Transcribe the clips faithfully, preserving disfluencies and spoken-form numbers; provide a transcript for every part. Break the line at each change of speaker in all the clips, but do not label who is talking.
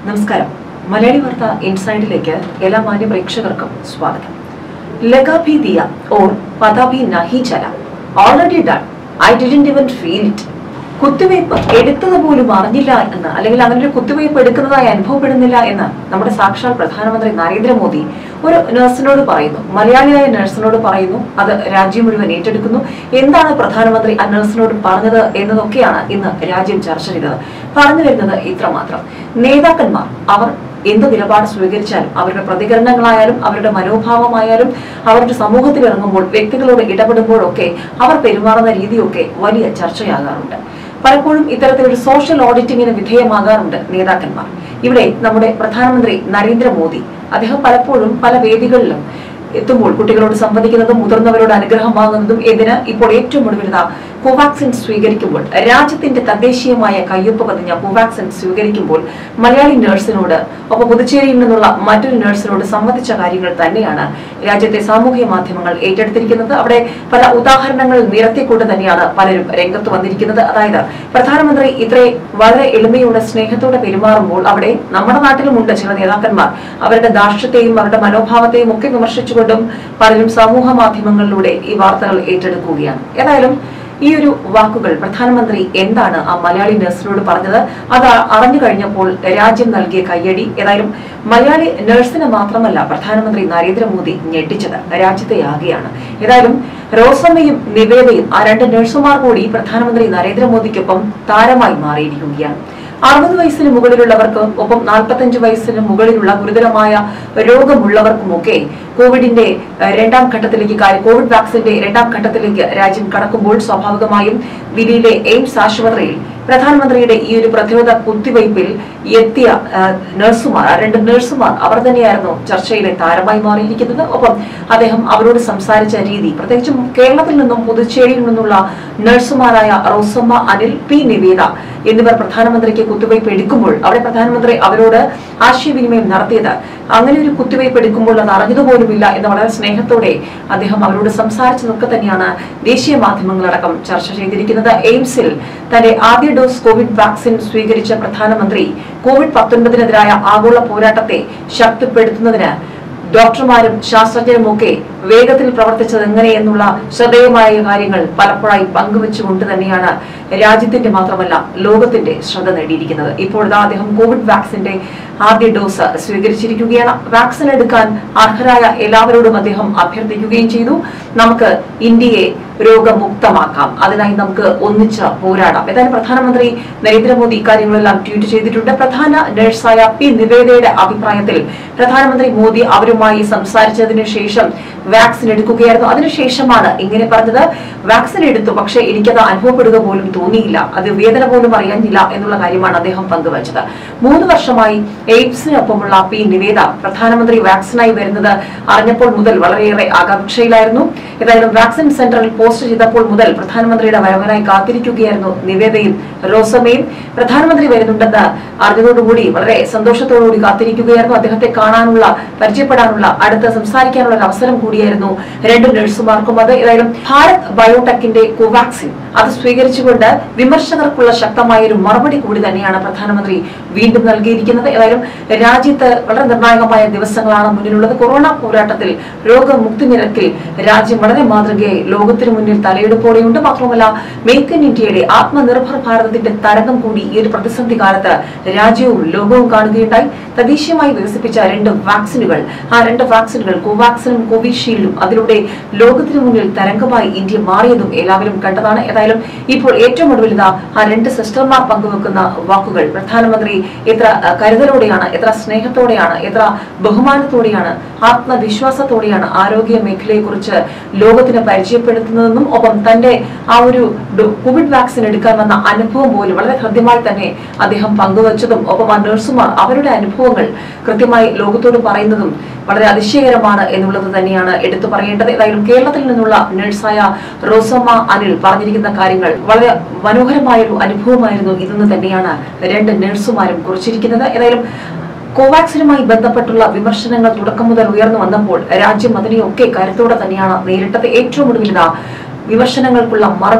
നമസ്കാരം. മലയാളി വാർത്ത ഇൻസൈഡിലേക്ക് എല്ലാ മാന്യ പ്രേക്ഷകർക്കും സ്വാഗതം. ലഗാ ഭി ദിയ ഓർ പതാ ഭി നഹി ചല, already done, I didn't even feel it. കുത്തിവയ്പ് എടുത്തത് പോലും അറിഞ്ഞില്ല എന്ന്, അല്ലെങ്കിൽ അങ്ങനെ ഒരു കുത്തിവയ്പ് എടുക്കുന്നതായി അനുഭവപ്പെടുന്നില്ല എന്ന് നമ്മുടെ സാക്ഷാൽ പ്രധാനമന്ത്രി നരേന്ദ്രമോദി ഒരു നഴ്സിനോട് പറയുന്നു. മലയാളിയായ നഴ്സിനോട് പറയുന്നു. അത് രാജ്യം മുഴുവൻ ഏറ്റെടുക്കുന്നു. എന്താണ് പ്രധാനമന്ത്രി ആ നഴ്സിനോട് പറഞ്ഞത് എന്നതൊക്കെയാണ് ഇന്ന് രാജ്യം ചർച്ച ചെയ്തത്. പറഞ്ഞു വരുന്നത് ഇത്രമാത്രം: നേതാക്കന്മാർ അവർ എന്ത് നിലപാട് സ്വീകരിച്ചാലും, അവരുടെ പ്രതികരണങ്ങളായാലും അവരുടെ മനോഭാവമായാലും, അവരുടെ സമൂഹത്തിൽ ഇറങ്ങുമ്പോൾ വ്യക്തികളോട് ഇടപെടുമ്പോഴൊക്കെ അവർ പെരുമാറുന്ന രീതിയൊക്കെ വലിയ ചർച്ചയാകാറുണ്ട്. പലപ്പോഴും ഇത്തരത്തിലൊരു സോഷ്യൽ ഓഡിറ്റിങ്ങിന് വിധേയമാകാറുണ്ട് നേതാക്കന്മാർ. ഇവിടെ നമ്മുടെ പ്രധാനമന്ത്രി നരേന്ദ്രമോദി അദ്ദേഹം പലപ്പോഴും പല വേദികളിലും എത്തുമ്പോൾ കുട്ടികളോട് സംവദിക്കുന്നതും മുതിർന്നവരോട് അനുഗ്രഹം വാങ്ങുന്നതും എന്തിന് ഇപ്പോൾ ഏറ്റവും ഒടുവിൽ കോവാക്സിൻ സ്വീകരിക്കുമ്പോൾ, രാജ്യത്തിന്റെ തദ്ദേശീയമായ കയ്യൊപ്പ് പതിഞ്ഞ കോവാക്സിൻ സ്വീകരിക്കുമ്പോൾ മലയാളി നഴ്സിനോട്, ഒപ്പം പുതുച്ചേരിയിൽ നിന്നുള്ള മറ്റൊരു നഴ്സിനോട് സംവദിച്ച കാര്യങ്ങൾ തന്നെയാണ് രാജ്യത്തെ സാമൂഹ്യ മാധ്യമങ്ങൾ ഏറ്റെടുത്തിരിക്കുന്നത്. അവിടെ പല ഉദാഹരണങ്ങൾ നിരത്തിക്കൊണ്ട് തന്നെയാണ് പലരും രംഗത്ത് വന്നിരിക്കുന്നത്. അതായത് പ്രധാനമന്ത്രി ഇത്രേ വളരെ എളിമയോടെ സ്നേഹത്തോടെ പെരുമാറുമ്പോൾ അവിടെ നമ്മുടെ നാട്ടിലുമുണ്ട് ചില നേതാക്കന്മാർ അവരുടെ ധാർഷ്ട്യത്തെയും അവരുടെ മനോഭാവത്തെയും ഒക്കെ വിമർശിച്ചുകൊണ്ടും പലരും സമൂഹ മാധ്യമങ്ങളിലൂടെ ഈ വാർത്തകൾ ഏറ്റെടുക്കുകയാണ്. ഏതായാലും ഈ ഒരു വാക്കുകൾ പ്രധാനമന്ത്രി എന്താണ് ആ മലയാളി നഴ്സിനോട് പറഞ്ഞത്, അത് അറിഞ്ഞു കഴിഞ്ഞപ്പോൾ രാജ്യം നൽകിയ കയ്യടി ഏതായാലും മലയാളി നഴ്സിനെ മാത്രമല്ല പ്രധാനമന്ത്രി നരേന്ദ്രമോദി ഞെട്ടിച്ചത്, രാജ്യത്തെ ആകെയാണ്. ഏതായാലും റോസമ്മയും നിവേദയും ആ രണ്ട് നഴ്സുമാർ കൂടി പ്രധാനമന്ത്രി നരേന്ദ്രമോദിക്കൊപ്പം താരമായി മാറിയിരിക്കുകയാണ്. അറുപത് വയസ്സിന് മുകളിലുള്ളവർക്കും ഒപ്പം നാൽപ്പത്തഞ്ച് വയസ്സിന് മുകളിലുള്ള ഗുരുതരമായ രോഗമുള്ളവർക്കുമൊക്കെ കോവിഡിന്റെ രണ്ടാം ഘട്ടത്തിലേക്ക് കോവിഡ് വാക്സിന്റെ രണ്ടാം ഘട്ടത്തിലേക്ക് രാജ്യം കടക്കുമ്പോൾ സ്വാഭാവികമായും ദില്ലിയിലെ എയിംസ് ആശുപത്രിയിൽ പ്രധാനമന്ത്രിയുടെ ഈ ഒരു പ്രതിരോധ കുത്തിവയ്പിൽ എത്തിയ നഴ്സുമാർ, രണ്ട് നഴ്സുമാർ അവർ തന്നെയായിരുന്നു ചർച്ചയിലെ താരമായി മാറിയിരിക്കുന്നത്. ഒപ്പം അദ്ദേഹം അവരോട് സംസാരിച്ച രീതി, പ്രത്യേകിച്ചും കേരളത്തിൽ നിന്നും പുതുച്ചേരിയിൽ നിന്നുള്ള നഴ്സുമാരായ റോസമ്മ, അനിൽ, പി നിവേദ എന്നിവർ പ്രധാനമന്ത്രിക്ക് കുത്തിവയ്പ് എടുക്കുമ്പോൾ അവിടെ പ്രധാനമന്ത്രി അവരോട് ആശയവിനിമയം നടത്തിയത് അങ്ങനെ ഒരു കുത്തിവയ്പ് എടുക്കുമ്പോൾ അത് അറിഞ്ഞതുപോലുമില്ല എന്ന് വളരെ സ്നേഹത്തോടെ അദ്ദേഹം അവരോട് സംസാരിച്ചതൊക്കെ തന്നെയാണ് ദേശീയ മാധ്യമങ്ങളടക്കം ചർച്ച ചെയ്തിരിക്കുന്നത്. എയിംസിൽ തന്റെ ആദ്യ ഡോസ് കോവിഡ് വാക്സിൻ സ്വീകരിച്ച പ്രധാനമന്ത്രി കോവിഡ് പത്തൊൻപതിനെതിരായ ആഗോള പോരാട്ടത്തെ ശക്തിപ്പെടുത്തുന്നതിന് ഡോക്ടർമാരും ശാസ്ത്രജ്ഞരും ഒക്കെ വേഗത്തിൽ പ്രവർത്തിച്ചത് എങ്ങനെയെന്നുള്ള ശ്രദ്ധേയമായ കാര്യങ്ങൾ പലപ്പോഴായി പങ്കുവെച്ചുകൊണ്ട് തന്നെയാണ് രാജ്യത്തിന്റെ മാത്രമല്ല ലോകത്തിന്റെ ശ്രദ്ധ നേടിയിരിക്കുന്നത്. ഇപ്പോഴത്തെ അദ്ദേഹം കോവിഡ് വാക്സിന്റെ ആദ്യ ഡോസ് സ്വീകരിച്ചിരിക്കുകയാണ്. വാക്സിൻ എടുക്കാൻ അർഹരായ എല്ലാവരോടും അദ്ദേഹം അഭ്യർത്ഥിക്കുകയും ചെയ്തു. നമുക്ക് ഇന്ത്യയെ രോഗമുക്തമാക്കാം, അതിനായി നമുക്ക് ഒന്നിച്ച് പോരാടാം. ഏതായാലും പ്രധാനമന്ത്രി നരേന്ദ്രമോദി ഇക്കാര്യങ്ങളെല്ലാം ട്വീറ്റ് ചെയ്തിട്ടുണ്ട്. പ്രധാന നഴ്സായ പി നിവേദയുടെ അഭിപ്രായത്തിൽ പ്രധാനമന്ത്രി മോദി അവരുമായി സംസാരിച്ചതിനു ശേഷം വാക്സിൻ എടുക്കുകയായിരുന്നു. അതിനുശേഷമാണ് ഇങ്ങനെ പറഞ്ഞത്: വാക്സിൻ എടുത്തു, പക്ഷേ എനിക്കത് അനുഭവപ്പെടുക പോലും തോന്നിയില്ല, അത് വേദന പോലും അറിയാനില്ല എന്നുള്ള കാര്യമാണ് അദ്ദേഹം പങ്കുവച്ചത്. മൂന്ന് വർഷമായി എയിംസിനൊപ്പമുള്ള പി നിവേദ പ്രധാനമന്ത്രി വാക്സിനായി വരുന്നത് അറിഞ്ഞപ്പോൾ മുതൽ വളരെയേറെ ആകാംക്ഷയിലായിരുന്നു. ഏതായാലും വാക്സിൻ സെന്ററിൽ പോസ്റ്റ് ചെയ്തപ്പോൾ മുതൽ പ്രധാനമന്ത്രിയുടെ വരവനായി കാത്തിരിക്കുകയായിരുന്നു നിവേദയും റോസമ്മയും. പ്രധാനമന്ത്രി വരുന്നുണ്ടെന്ന് അറിഞ്ഞതോടുകൂടി വളരെ സന്തോഷത്തോടുകൂടി കാത്തിരിക്കുകയായിരുന്നു. അദ്ദേഹത്തെ കാണാനുള്ള, പരിചയപ്പെടാനുള്ള, അടുത്ത് സംസാരിക്കാനുള്ള ഒരു അവസരം കൂടിയായിരുന്നു രണ്ട് നഴ്സുമാർക്കും അത്. ഏതായാലും ഭാരത് ബയോടെക്കിന്റെ കോവാക്സിൻ അത് സ്വീകരിച്ചുകൊണ്ട് വിമർശകർക്കുള്ള ശക്തമായ ഒരു മറുപടി കൂടി തന്നെയാണ് പ്രധാനമന്ത്രി വീണ്ടും നൽകിയിരിക്കുന്നത്. ഏതായാലും രാജ്യത്ത് വളരെ നിർണായകമായ ദിവസങ്ങളാണ് മുന്നിലുള്ളത്. കൊറോണ പോരാട്ടത്തിൽ രോഗമുക്തി നിരക്കിൽ രാജ്യം വളരെ മാതൃകയായി ലോകത്തിനു മുന്നിൽ തലയെടുപ്പോടെയുണ്ട്. മാത്രമല്ല മേക്ക് ഇൻ ഇന്ത്യയുടെ, ആത്മനിർഭർ ഭാരതത്തിന്റെ തരംഗം കൂടി ഈ ഒരു പ്രതിസന്ധി കാലത്ത് രാജ്യവും ലോകവും കാണുകയുണ്ടായി. തദ്ദേശീയമായി വികസിപ്പിച്ച രണ്ട് വാക്സിനുകൾ, ആ രണ്ട് വാക്സിനുകൾ കോവാക്സിനും കോവിഷീൽഡും, അതിലൂടെ ലോകത്തിനു മുന്നിൽ തരംഗമായി ഇന്ത്യ മാറിയതും എല്ലാവരും കണ്ടതാണ്. ഏതായാലും ഇപ്പോൾ ഏറ്റവും ഒടുവിൽ ആ രണ്ട് സിസ്റ്റർമാർ പങ്കുവെക്കുന്ന വാക്കുകൾ, പ്രധാനമന്ത്രി എത്ര കരുതലോടെയാണ്, എത്ര സ്നേഹത്തോടെയാണ്, എത്ര ബഹുമാനത്തോടെയാണ്, ആത്മവിശ്വാസത്തോടെയാണ് ആരോഗ്യ മേഖലയെ കുറിച്ച് ലോകത്തിന് പരിചയപ്പെടുത്തുന്നതെന്നും ഒപ്പം തന്റെ ആ ഒരു കോവിഡ് വാക്സിൻ എടുക്കാൻ വന്ന അനുഭവം പോലും വളരെ ഹൃദ്യമായി തന്നെ അദ്ദേഹം പങ്കുവച്ചതും ഒപ്പം ആ നഴ്സുമാർ അവരുടെ അനുഭവങ്ങൾ കൃത്യമായി ലോകത്തോട് പറയുന്നതും വളരെ അതിശയകരമാണ് എന്നുള്ളത് തന്നെയാണ് എടുത്തു പറയേണ്ടത്. ഏതായാലും കേരളത്തിൽ നിന്നുള്ള നഴ്സായ റോസമ്മ അനിൽ പറഞ്ഞിരിക്കുന്ന കാര്യങ്ങൾ വളരെ മനോഹരമായൊരു അനുഭവമായിരുന്നു ഇതെന്ന് തന്നെയാണ് രണ്ട് നഴ്സുമാരും കുറിച്ചിരിക്കുന്നത്. ഏതായാലും കോവാക്സിനുമായി ബന്ധപ്പെട്ടുള്ള വിമർശനങ്ങൾ തുടക്കം മുതൽ ഉയർന്നു വന്നപ്പോൾ രാജ്യം അതിനെയൊക്കെ കരുത്തോടെ തന്നെയാണ് നേരിട്ടത്. ഏറ്റവും ഒടുവിൽ വിമർശനങ്ങൾക്കുള്ള മറുപടി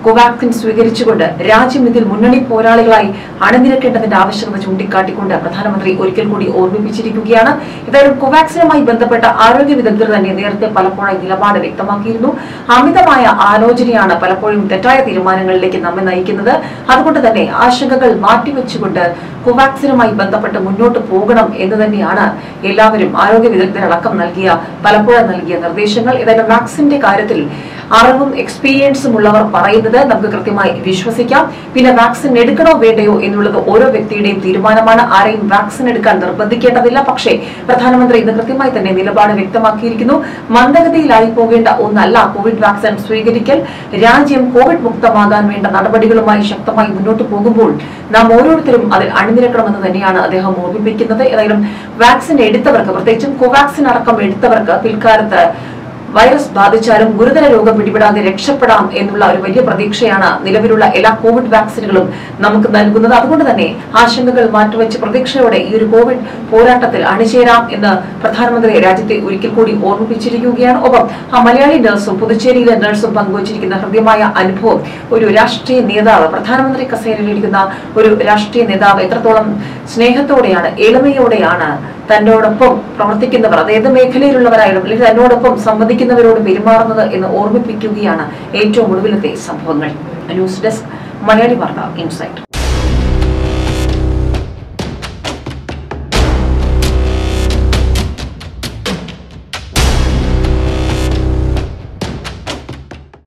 കോവാക്സിൻ സ്വീകരിച്ചുകൊണ്ട് രാജ്യം ഇതിൽ മുന്നണി പോരാളികളായി അണിനിരക്കേണ്ടതിന്റെ ആവശ്യകത ചൂണ്ടിക്കാട്ടിക്കൊണ്ട് പ്രധാനമന്ത്രി ഒരിക്കൽ കൂടി ഓർമ്മിപ്പിച്ചിരിക്കുകയാണ്. ഏതായാലും കോവാക്സിനുമായി ബന്ധപ്പെട്ട ആരോഗ്യ വിദഗ്ധർ തന്നെ നേരത്തെ പലപ്പോഴായി നിലപാട് വ്യക്തമാക്കിയിരുന്നു. അമിതമായ ആലോചനയാണ് പലപ്പോഴും തെറ്റായ തീരുമാനങ്ങളിലേക്ക് നമ്മെ നയിക്കുന്നത്. അതുകൊണ്ട് തന്നെ ആശങ്കകൾ മാറ്റിവെച്ചുകൊണ്ട് കോവാക്സിനുമായി ബന്ധപ്പെട്ട് മുന്നോട്ട് പോകണം എന്ന് തന്നെയാണ് എല്ലാവരും ആരോഗ്യ വിദഗ്ധരടക്കം നൽകിയ പലപ്പോഴും നൽകിയ നിർദ്ദേശങ്ങൾ. ഏതായാലും വാക്സിന്റെ കാര്യത്തിൽ അറിവും എക്സ്പീരിയൻസും ഉള്ളവർ പറയുന്നത് നമുക്ക് കൃത്യമായി വിശ്വസിക്കാം. പിന്നെ വാക്സിൻ എടുക്കണോ വേണ്ടയോ എന്നുള്ളത് ഓരോ വ്യക്തിയുടെയും തീരുമാനമാണ്. ആരെയും വാക്സിൻ എടുക്കാൻ നിർബന്ധിക്കേണ്ടതില്ല. പക്ഷേ പ്രധാനമന്ത്രി ഇന്ന് കൃത്യമായി തന്നെ നിലപാട് വ്യക്തമാക്കിയിരിക്കുന്നു. മന്ദഗതിയിലായി പോകേണ്ട ഒന്നല്ല കോവിഡ് വാക്സിൻ സ്വീകരിക്കൽ. രാജ്യം കോവിഡ് മുക്തമാകാൻ വേണ്ട നടപടികളുമായി ശക്തമായി മുന്നോട്ട് പോകുമ്പോൾ നാം ഓരോരുത്തരും അതിൽ അണിനിരക്കണമെന്ന് തന്നെയാണ് അദ്ദേഹം ഓർമ്മിപ്പിക്കുന്നത്. ഏതായാലും വാക്സിൻ എടുത്തവർക്ക്, പ്രത്യേകിച്ചും കോവാക്സിൻ അടക്കം എടുത്തവർക്ക് പിൽക്കാലത്ത് വൈറസ് ബാധിച്ചാലും ഗുരുതര രോഗം പിടിപെടാതെ രക്ഷപ്പെടാം എന്നുള്ള ഒരു വലിയ പ്രതീക്ഷയാണ് നിലവിലുള്ള എല്ലാ കോവിഡ് വാക്സിനുകളും നമുക്ക് നൽകുന്നത്. അതുകൊണ്ട് തന്നെ ആശങ്കകൾ മാറ്റിവെച്ച് പ്രതീക്ഷയോടെ ഈ ഒരു കോവിഡ് പോരാട്ടത്തിൽ അണിചേരാം എന്ന് പ്രധാനമന്ത്രി രാജ്യത്തെ ഒരിക്കൽ കൂടി ഓർമ്മിപ്പിച്ചിരിക്കുകയാണ്. ഒപ്പം ആ മലയാളി നഴ്സും പുതുച്ചേരിയിലെ നഴ്സും പങ്കുവച്ചിരിക്കുന്ന ഹൃദ്യമായ അനുഭവം, ഒരു രാഷ്ട്രീയ നേതാവ്, പ്രധാനമന്ത്രി കസേരയിലിരിക്കുന്ന ഒരു രാഷ്ട്രീയ നേതാവ് എത്രത്തോളം സ്നേഹത്തോടെയാണ്, എളിമയോടെയാണ് തന്നോടൊപ്പം പ്രവർത്തിക്കുന്നവർ, അതേത് മേഖലയിലുള്ളവരായാലും അല്ലെങ്കിൽ തന്നോടൊപ്പം സംവദിക്കുന്നവരോട് പെരുമാറുന്നത് എന്ന് ഓർമ്മിപ്പിക്കുകയാണ് ഏറ്റവും ഒടുവിലത്തെ സംഭവങ്ങൾ. ന്യൂസ് ഡെസ്ക്, മലയാളി വാർത്ത ഇൻസൈറ്റ്.